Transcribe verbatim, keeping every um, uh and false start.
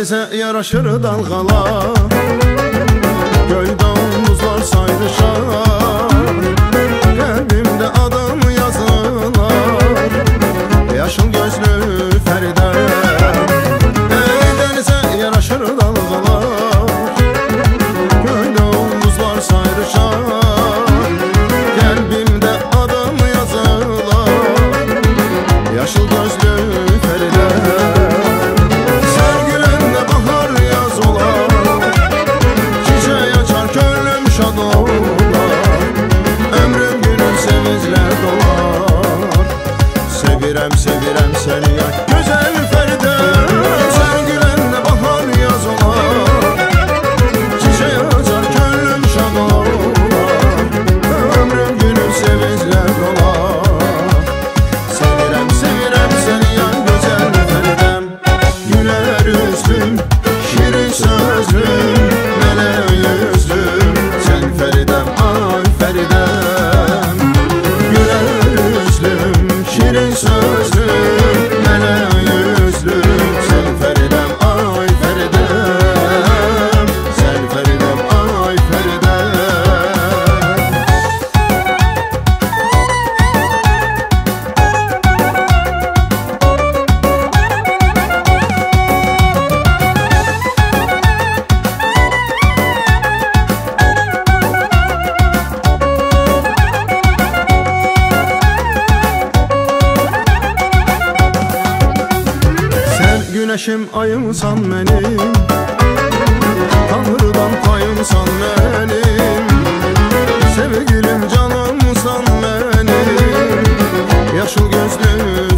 Denize yaraşır dalgalar, göyde omuzlar sayrışar, kalbimde adın yazılar, yaşıl gözlü Feride. Ey denize yaraşır dalgalar, göyde omuzlar sayrışar, kalbimde adın yazılar, yaşıl gözlü Feride. Sevirem, sevirem seni ya güzel Feride. Sen gülenle bahar yaz olar, çiçeği açar gönlüm şad olar, ömrüm günüm sevinçle dolar. Sevirem, sevirem seni ya güzel Feridem. Güler yüzlüm, şirin sözlüm, meleği yüzlüm, sen Feridem, ay Feridem. Güler yüzlüm, şirin sözlüm, meleği yüzlüm, sen Feridem, ay Feridem, sen Feridem, ay Feridem. Güneşim ayımsan benim, Tanrı'dan payımsan benim, sevgilim canımsan benim, yaşıl gözlüm